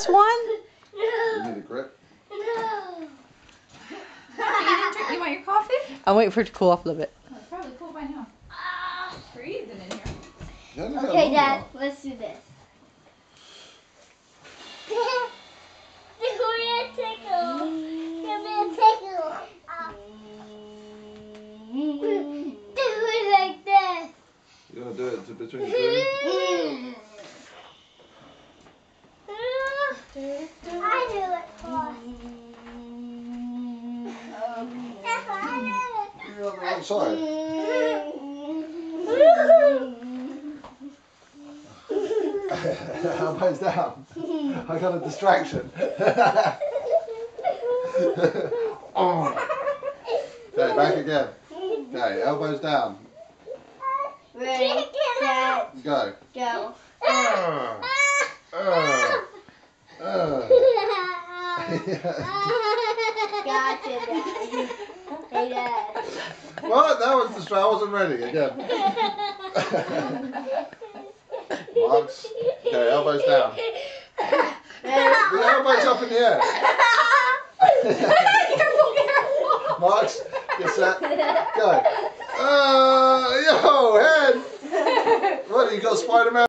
one? You need a grip. No. You want your coffee? I'm waiting for it to cool off a little bit. Oh, it's probably cool by now. Freezing in here. You only got Okay, long Dad, enough. let's do this. Give me a tickle. Give me a tickle. Do it like this. You want to do it to between the two? I do it first. You're on the wrong side. Elbows down. I got a distraction. Oh. Okay, back again. Okay, elbows down. Ready, set, Go. go. Gotcha, Dad. Hey, Dad. What? That was the I wasn't ready. Again. Marks. Okay, elbows down. The elbows up in the air. Marks, get set, go. Yo, head. What, you got Spider-Man?